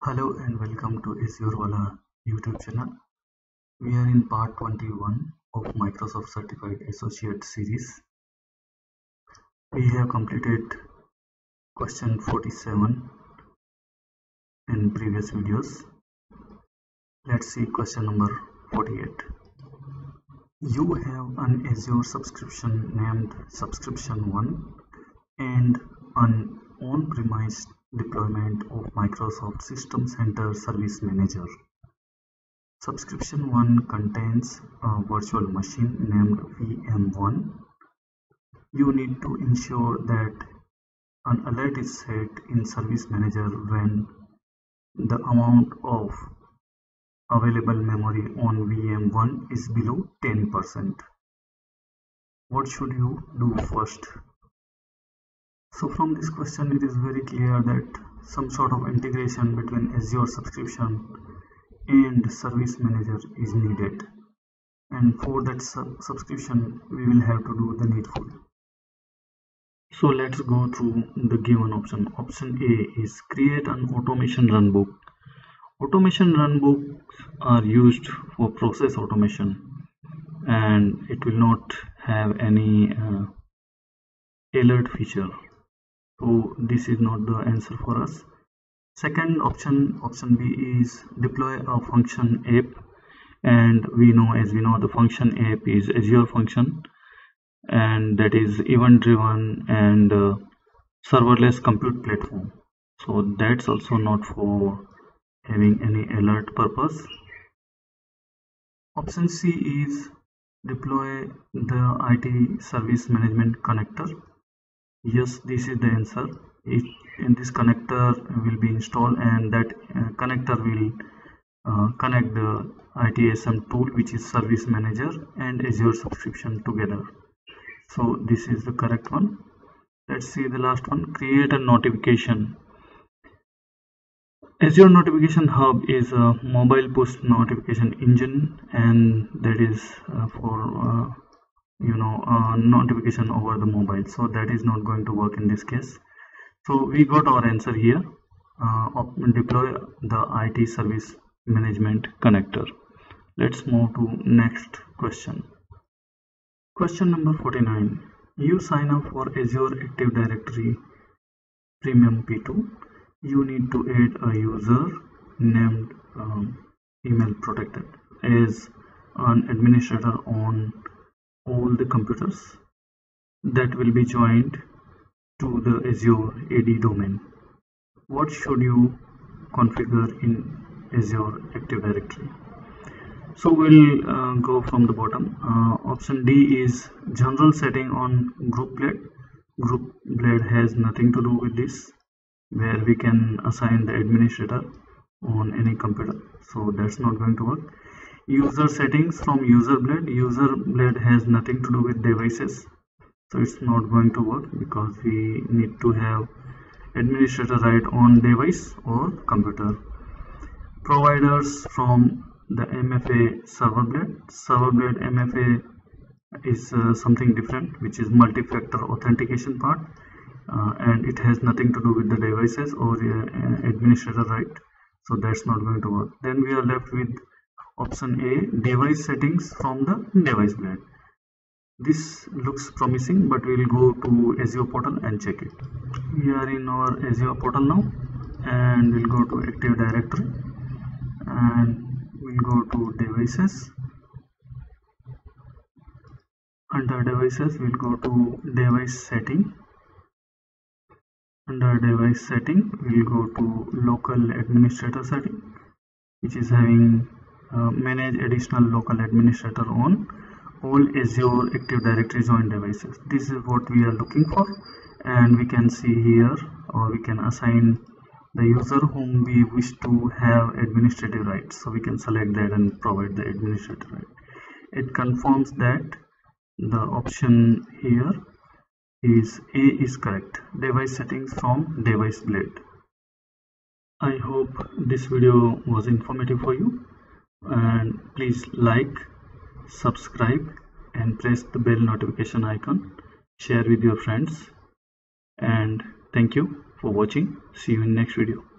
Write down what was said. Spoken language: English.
Hello and welcome to Azurewala YouTube channel. We are in part 21 of Microsoft Certified Associate series. We have completed question 47 in previous videos. Let's see question number 48. You have an Azure subscription named Subscription 1 and an on-premise deployment of Microsoft System Center Service Manager. Subscription 1 contains a virtual machine named VM1. You need to ensure that an alert is set in Service Manager when the amount of available memory on VM1 is below 10%. What should you do first? So from this question it is very clear that some sort of integration between Azure subscription and Service Manager is needed, and for that subscription we will have to do the needful. So let's go through the given option. Option A is create an automation runbook. Automation runbooks are used for process automation and it will not have any alert feature, so this is not the answer for us. Second option, option B, is deploy a function app, and as we know the function app is Azure function, and that is event driven and serverless compute platform, so that's also not for having any alert purpose. Option C is deploy the IT service management connector. Yes, this is the answer. In this connector will be installed, and that connector will connect the ITSM tool, which is Service Manager, and Azure subscription together. So this is the correct one. Let's see the last one. Create a notification. Azure Notification Hub is a mobile push notification engine, and that is for notification over the mobile, so that is not going to work in this case. So we got our answer here. Deploy the IT service management connector. Let's move to next question. Question number 49. You sign up for Azure Active Directory Premium P2. You need to add a user named email protected as an administrator on all the computers that will be joined to the Azure AD domain. What should you configure in Azure Active Directory? So we'll go from the bottom. Option D is general setting on group blade. Group blade has nothing to do with this, where we can assign the administrator on any computer, so that's not going to work. User settings from user blade. User blade has nothing to do with devices, so it's not going to work because we need to have administrator right on device or computer. Providers from the MFA server blade. Server blade MFA is something different, which is multi-factor authentication part, and it has nothing to do with the devices or administrator right, so that's not going to work. Then we are left with option A, device settings from the device blade. This looks promising, but we'll go to Azure portal and check it. We are in our Azure portal now, and we'll go to Active Directory and we'll go to devices. Under devices we'll go to device setting. Under device setting we'll go to local administrator setting, which is having manage additional local administrator on all Azure Active Directory joined devices. This is what we are looking for, and we can see here, or we can assign the user whom we wish to have administrative rights, so we can select that and provide the administrative right. It confirms that the option here is A is correct, device settings from device blade. I hope this video was informative for you, and please like, subscribe and press the bell notification icon, share with your friends, and thank you for watching. See you in next video.